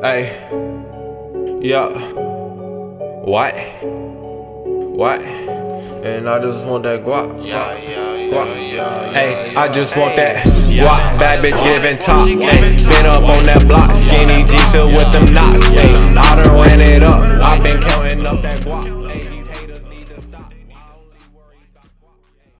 Hey, yeah, what? And I just want that guap. Hey, I just want that guap. Bad bitch giving top. Hey, been up on that block. Skinny G filled with them knots. Hey,